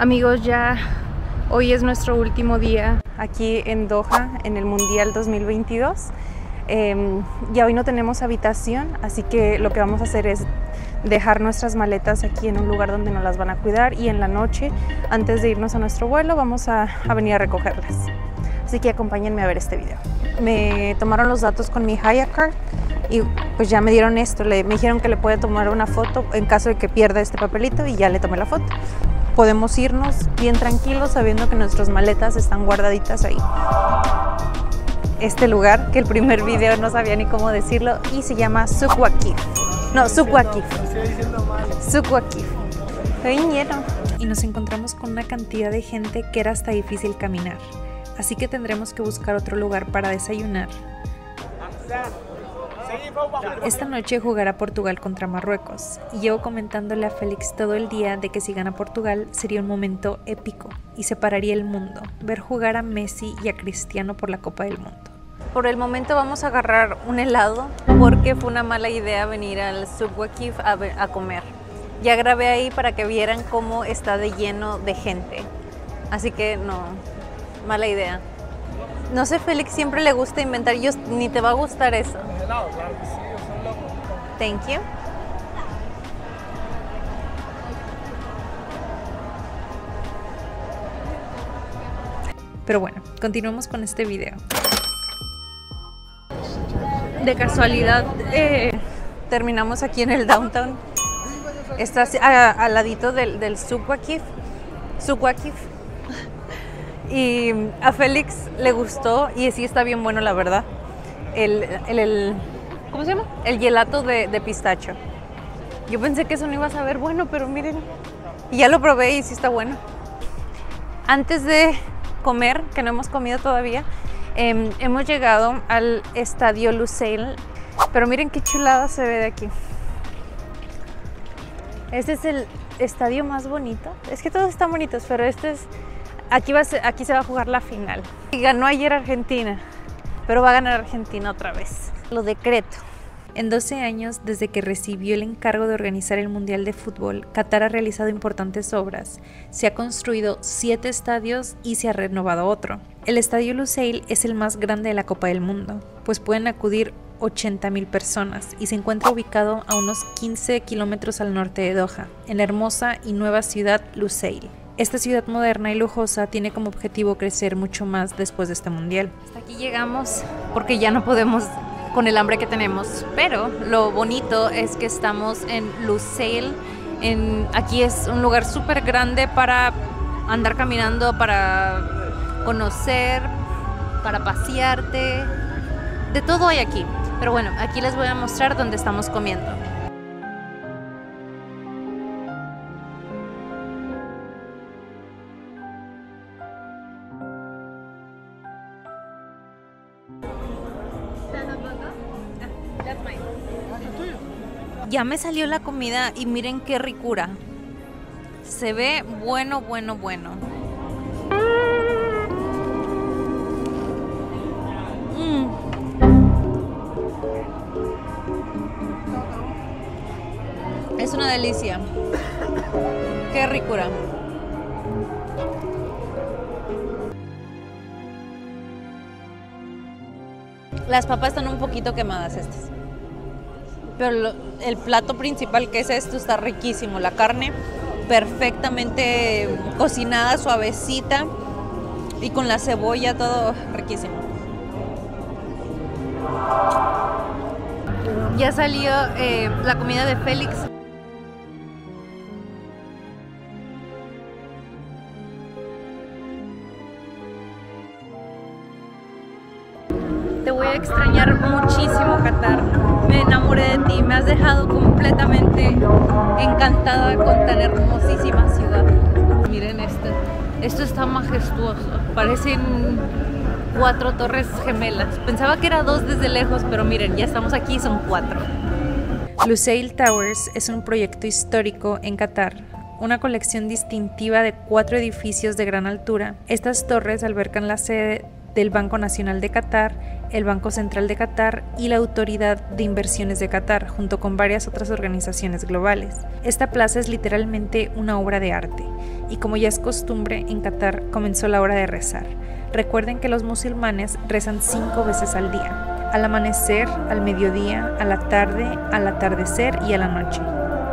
Amigos, ya hoy es nuestro último día aquí en Doha, en el Mundial 2022. Ya hoy no tenemos habitación, así que lo que vamos a hacer es dejar nuestras maletas aquí en un lugar donde nos las van a cuidar, y en la noche, antes de irnos a nuestro vuelo, vamos a venir a recogerlas. Así que acompáñenme a ver este video. Me tomaron los datos con mi Haya Card y pues ya me dieron esto. Me dijeron que le puede tomar una foto en caso de que pierda este papelito, y ya le tomé la foto. Podemos irnos bien tranquilos sabiendo que nuestras maletas están guardaditas ahí. Este lugar, que el primer video no sabía ni cómo decirlo, y se llama Souq Waqif. No, Souq Waqif. Souq Waqif. Vinieron. Y nos encontramos con una cantidad de gente que era hasta difícil caminar. Así que tendremos que buscar otro lugar para desayunar. Esta noche jugará Portugal contra Marruecos, y llevo comentándole a Félix todo el día de que si gana Portugal sería un momento épico y separaría el mundo, ver jugar a Messi y a Cristiano por la Copa del Mundo. Por el momento vamos a agarrar un helado porque fue una mala idea venir al Souq Waqif a comer. Ya grabé ahí para que vieran cómo está de lleno de gente, así que no, mala idea. No sé, Félix siempre le gusta inventar, ni te va a gustar eso. Claro que sí, son locos. Thank you. Pero bueno, continuamos con este video. De casualidad, terminamos aquí en el downtown. Está al ladito del Souq Waqif. Souq Waqif. Y a Félix le gustó, y sí está bien bueno, la verdad. ¿Cómo se llama? El gelato de pistacho. Yo pensé que eso no iba a saber bueno, pero miren. Y ya lo probé y sí está bueno. Antes de comer, que no hemos comido todavía, hemos llegado al estadio Lusail. Pero miren qué chulada se ve de aquí. Este es el estadio más bonito. Es que todos están bonitos, pero este es... Aquí se va a jugar la final. Y ganó ayer Argentina, pero va a ganar Argentina otra vez. Lo decreto. En 12 años, desde que recibió el encargo de organizar el Mundial de Fútbol, Qatar ha realizado importantes obras. Se ha construido 7 estadios y se ha renovado otro. El estadio Lusail es el más grande de la Copa del Mundo, pues pueden acudir 80.000 personas, y se encuentra ubicado a unos 15 kilómetros al norte de Doha, en la hermosa y nueva ciudad Lusail. Esta ciudad moderna y lujosa tiene como objetivo crecer mucho más después de este mundial. Hasta aquí llegamos porque ya no podemos con el hambre que tenemos, pero lo bonito es que estamos en Lusail. Aquí es un lugar súper grande para andar caminando, para conocer, para pasearte, de todo hay aquí. Pero bueno, aquí les voy a mostrar dónde estamos comiendo. Ya me salió la comida y miren qué ricura. Se ve bueno, bueno, bueno. Es una delicia. Qué ricura. Las papas están un poquito quemadas estas. Pero el plato principal, que es esto, está riquísimo. La carne perfectamente cocinada, suavecita, y con la cebolla, todo riquísimo. Ya salió la comida de Félix. Te voy a extrañar muchísimo, Qatar. Me enamoré de ti, me has dejado completamente encantada con tan hermosísima ciudad. Miren esto está majestuoso. Parecen 4 torres gemelas. Pensaba que era 2 desde lejos, pero miren, ya estamos aquí, son 4. Lusail Towers es un proyecto histórico en Qatar. Una colección distintiva de 4 edificios de gran altura. Estas torres albergan la sede del Banco Nacional de Qatar, el Banco Central de Qatar y la Autoridad de Inversiones de Qatar, junto con varias otras organizaciones globales. Esta plaza es literalmente una obra de arte, y como ya es costumbre, en Qatar comenzó la hora de rezar. Recuerden que los musulmanes rezan 5 veces al día: al amanecer, al mediodía, a la tarde, al atardecer y a la noche.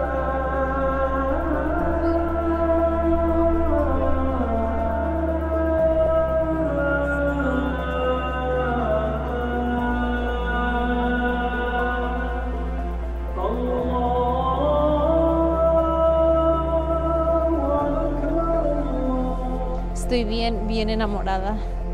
Estoy bien enamorada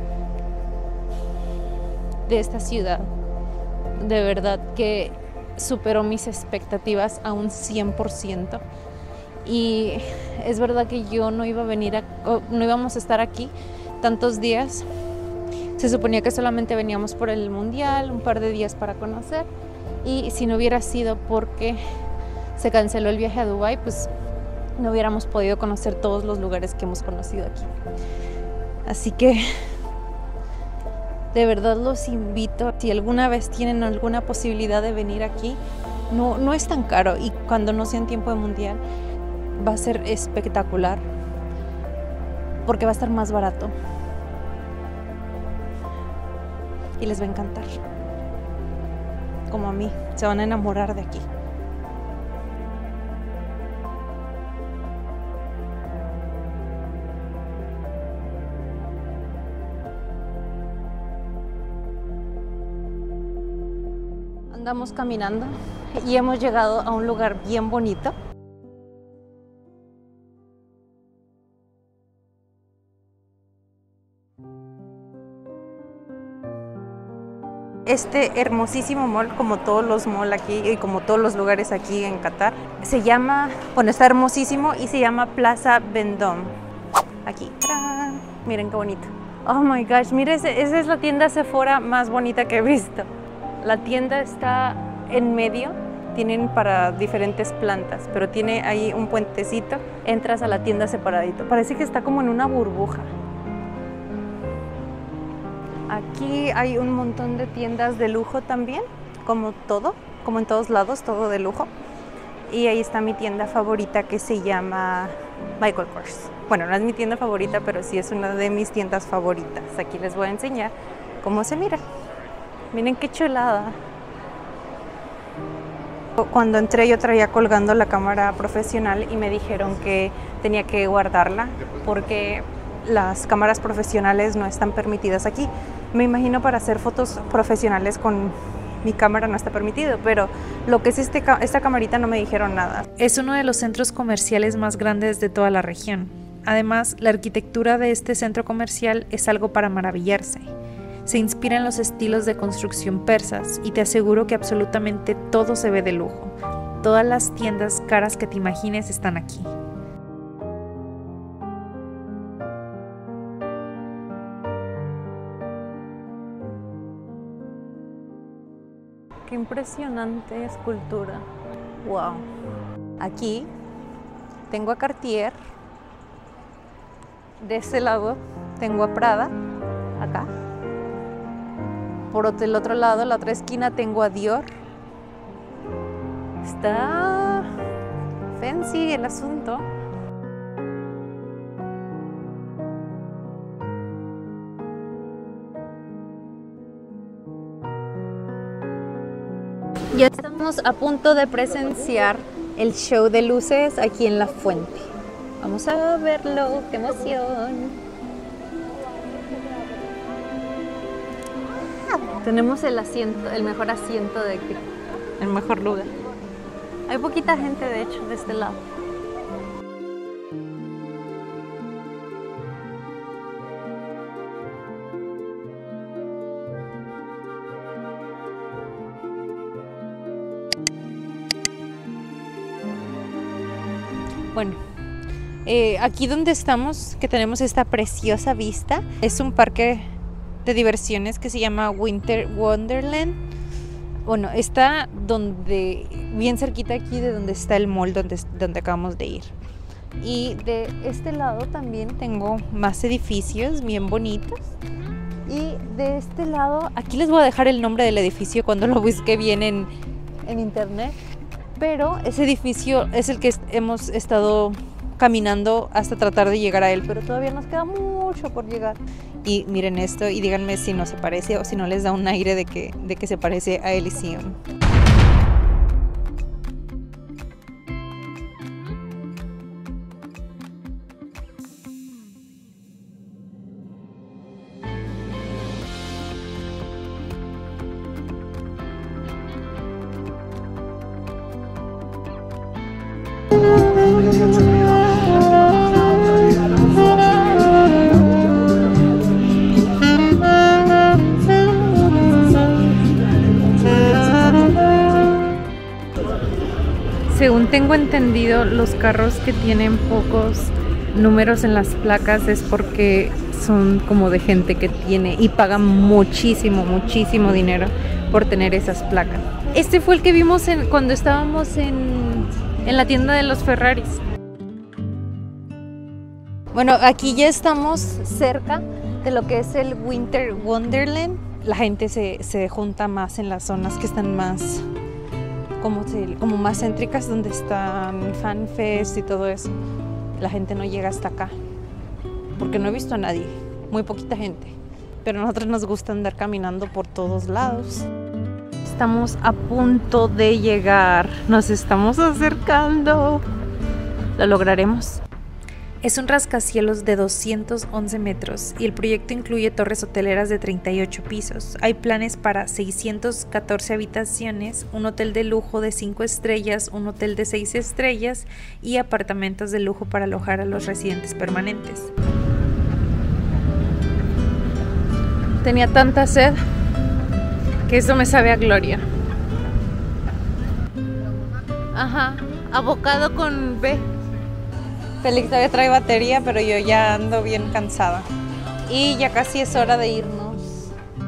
de esta ciudad. De verdad que superó mis expectativas a un 100%. Y es verdad que yo no iba a venir, no íbamos a estar aquí tantos días. Se suponía que solamente veníamos por el mundial, un par de días para conocer. Y si no hubiera sido porque se canceló el viaje a Dubái, pues no hubiéramos podido conocer todos los lugares que hemos conocido aquí. Así que de verdad los invito, si alguna vez tienen alguna posibilidad de venir aquí, no es tan caro, y cuando no sea en tiempo de mundial va a ser espectacular porque va a estar más barato y les va a encantar, como a mí, se van a enamorar de aquí. Andamos caminando y hemos llegado a un lugar bien bonito. Este hermosísimo mall, como todos los malls aquí y como todos los lugares aquí en Qatar, se llama, bueno, está hermosísimo y se llama Plaza Vendôme. Aquí, ¡tarán! Miren qué bonito. Oh my gosh, miren, esa es la tienda Sephora más bonita que he visto. La tienda está en medio, tienen para diferentes plantas, pero tiene ahí un puentecito, entras a la tienda separadito. Parece que está como en una burbuja. Aquí hay un montón de tiendas de lujo también, como en todos lados, todo de lujo. Y ahí está mi tienda favorita que se llama Michael Kors. Bueno, no es mi tienda favorita, pero sí es una de mis tiendas favoritas. Aquí les voy a enseñar cómo se mira. Miren qué chulada. Cuando entré yo traía colgando la cámara profesional y me dijeron que tenía que guardarla porque las cámaras profesionales no están permitidas aquí. Me imagino para hacer fotos profesionales con mi cámara no está permitido, pero lo que es esta camarita no me dijeron nada. Es uno de los centros comerciales más grandes de toda la región. Además, la arquitectura de este centro comercial es algo para maravillarse. Se inspira en los estilos de construcción persas y te aseguro que absolutamente todo se ve de lujo. Todas las tiendas caras que te imagines están aquí. Qué impresionante escultura. Wow. Aquí tengo a Cartier. De este lado tengo a Prada. Acá. Por el otro lado, la otra esquina, tengo a Dior. Está fancy el asunto. Ya estamos a punto de presenciar el show de luces aquí en la fuente. Vamos a verlo, qué emoción. Tenemos el asiento, el mejor asiento de aquí, el mejor lugar. Hay poquita gente, de hecho, de este lado. Bueno, aquí donde estamos, que tenemos esta preciosa vista, es un parque de diversiones que se llama Winter Wonderland. Bueno, está bien cerquita aquí de donde está el mall donde acabamos de ir. Y de este lado también tengo más edificios bien bonitos. Y de este lado, aquí les voy a dejar el nombre del edificio cuando lo busque bien en internet. Pero ese edificio es el que hemos estado caminando hasta tratar de llegar a él, pero todavía nos queda mucho por llegar. Y miren esto y díganme si no se parece o si no les da un aire de que se parece a Elysium. Según tengo entendido, los carros que tienen pocos números en las placas es porque son como de gente que tiene y paga muchísimo dinero por tener esas placas. Este fue el que vimos cuando estábamos en la tienda de los Ferraris. Bueno, aquí ya estamos cerca de lo que es el Winter Wonderland. La gente se junta más en las zonas que están más como más céntricas, donde están FanFest y todo eso. La gente no llega hasta acá porque no he visto a nadie, muy poquita gente, pero a nosotros nos gusta andar caminando por todos lados. Estamos a punto de llegar, nos estamos acercando, lo lograremos. Es un rascacielos de 211 metros y el proyecto incluye torres hoteleras de 38 pisos. Hay planes para 614 habitaciones, un hotel de lujo de 5 estrellas, un hotel de 6 estrellas y apartamentos de lujo para alojar a los residentes permanentes. Tenía tanta sed que esto me sabe a gloria. Ajá, avocado con B. Félix todavía trae batería, pero yo ya ando bien cansada. Y ya casi es hora de irnos.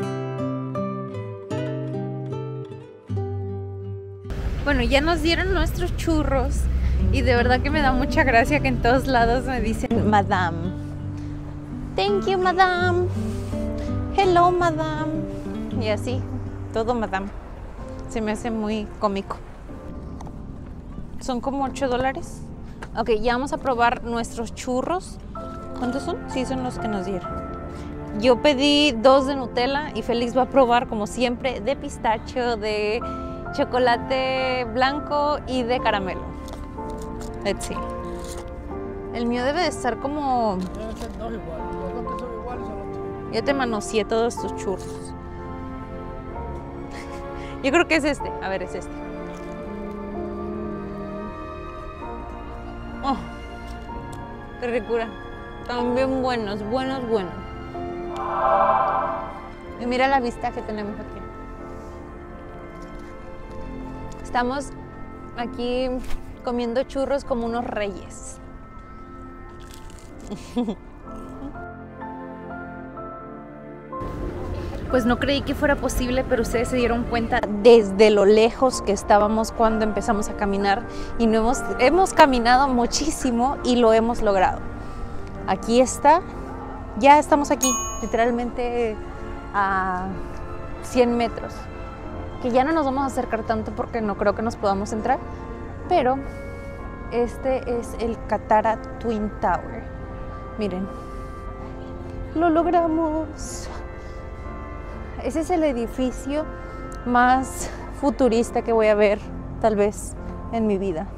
Bueno, ya nos dieron nuestros churros. Y de verdad que me da mucha gracia que en todos lados me dicen Madame. Thank you, Madame. Hello, Madame. Y así, todo Madame. Se me hace muy cómico. Son como $8. Ok, ya vamos a probar nuestros churros. ¿Cuántos son? Sí, son los que nos dieron. Yo pedí 2 de Nutella y Félix va a probar, como siempre, de pistacho, de chocolate blanco y de caramelo. Let's see. El mío debe de estar como... Deben ser dos iguales. Los dos que son iguales son los tuyos. Yo te manoseé todos estos churros. Yo creo que es este. A ver, es este. Oh, qué ricura. Están bien buenos. Y mira la vista que tenemos aquí. Estamos aquí comiendo churros como unos reyes. Pues no creí que fuera posible, pero ustedes se dieron cuenta desde lo lejos que estábamos cuando empezamos a caminar y no hemos caminado muchísimo y lo hemos logrado. Aquí está, ya estamos aquí, literalmente a 100 metros, que ya no nos vamos a acercar tanto porque no creo que nos podamos entrar, pero este es el Katara Twin Tower. Miren, lo logramos. Ese es el edificio más futurista que voy a ver, tal vez, en mi vida.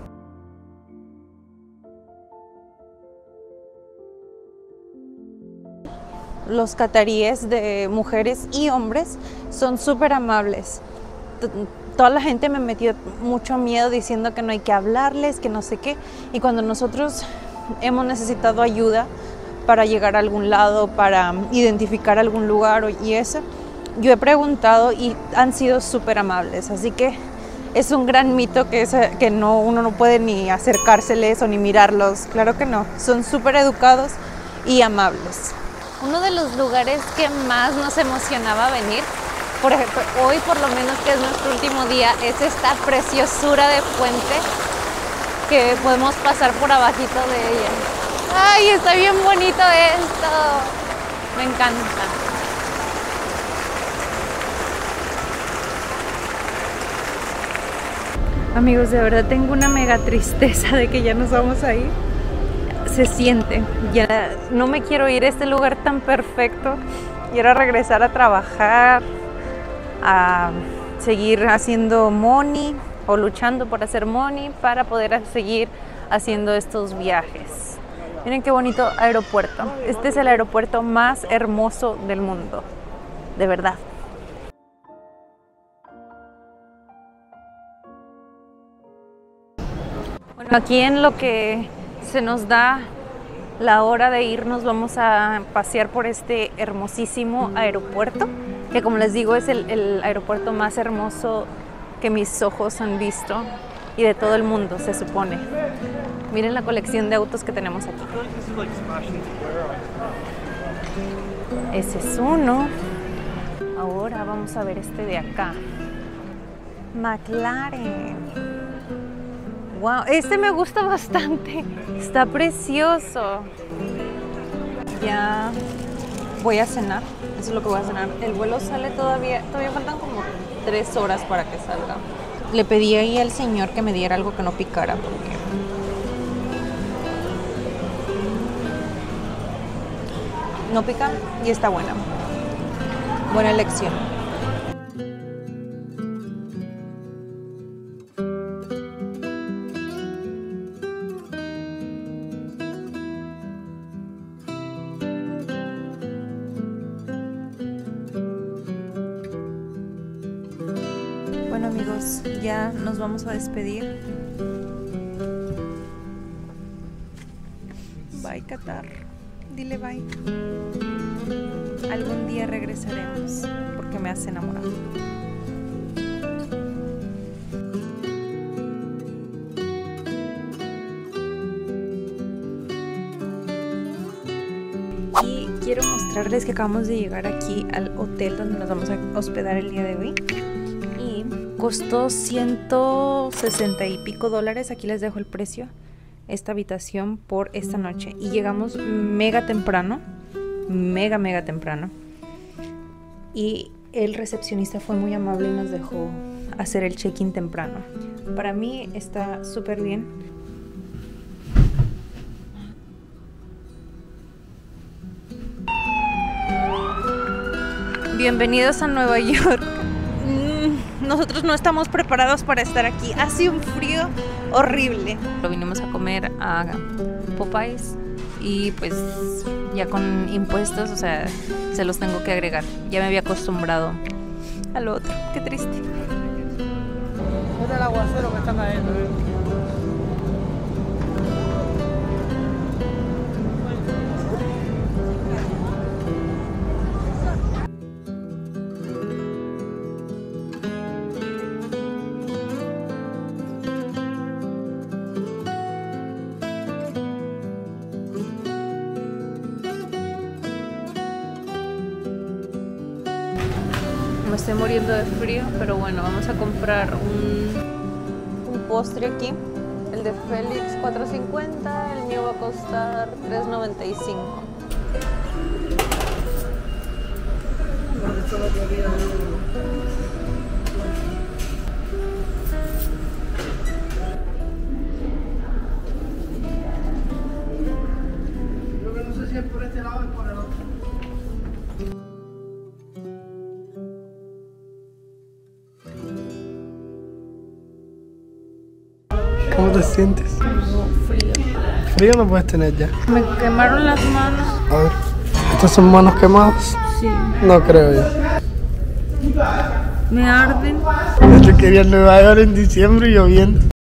Los cataríes de mujeres y hombres son súper amables. Toda la gente me metió mucho miedo diciendo que no hay que hablarles, que no sé qué. Y cuando nosotros hemos necesitado ayuda para llegar a algún lado, para identificar algún lugar y eso, yo he preguntado y han sido súper amables, así que es un gran mito que uno no puede ni acercárseles o ni mirarlos. Claro que no, son súper educados y amables. Uno de los lugares que más nos emocionaba venir, por ejemplo, hoy por lo menos que es nuestro último día, es esta preciosura de puente que podemos pasar por abajito de ella. ¡Ay, está bien bonito esto! Me encanta. Amigos, de verdad tengo una mega tristeza de que ya nos vamos a ir. Se siente, ya no me quiero ir a este lugar tan perfecto. Quiero regresar a trabajar, a seguir haciendo money o luchando por hacer money para poder seguir haciendo estos viajes. Miren qué bonito aeropuerto. Este es el aeropuerto más hermoso del mundo, de verdad. Bueno, aquí en lo que se nos da la hora de irnos, vamos a pasear por este hermosísimo aeropuerto, que como les digo es el aeropuerto más hermoso que mis ojos han visto y de todo el mundo, se supone. Miren la colección de autos que tenemos aquí. Ese es uno. Ahora vamos a ver este de acá. McLaren. Wow, este me gusta bastante. Está precioso. Ya voy a cenar. Eso es lo que voy a cenar. El vuelo sale todavía faltan como 3 horas para que salga. Le pedí ahí al señor que me diera algo que no picara porque no pica y está buena. Buena elección. Bueno amigos, ya nos vamos a despedir. Bye Qatar. Dile bye. Algún día regresaremos porque me has enamorado. Y quiero mostrarles que acabamos de llegar aquí al hotel donde nos vamos a hospedar el día de hoy. Y costó 160 y pico dólares. Aquí les dejo el precio. Esta habitación por esta noche. Y llegamos mega temprano. Mega temprano. Y el recepcionista fue muy amable y nos dejó hacer el check-in temprano. Para mí está súper bien. Bienvenidos a Nueva York. Nosotros no estamos preparados para estar aquí. Hace un frío horrible. Lo vinimos a comer a Popeyes y pues ya con impuestos, o sea, se los tengo que agregar. Ya me había acostumbrado al otro. Qué triste. Es el aguacero que está cayendo. Me estoy muriendo de frío, pero bueno, vamos a comprar un postre aquí. El de Félix $4.50, el mío va a costar $3.95. Lo que no sé si es por este lado o por el otro. ¿Cómo te sientes? Frío. Frío no puedes tener ya. Me quemaron las manos. A ver, ¿estas son manos quemadas? Sí. No creo yo. Me arden. Yo quería Nueva York en diciembre y lloviendo.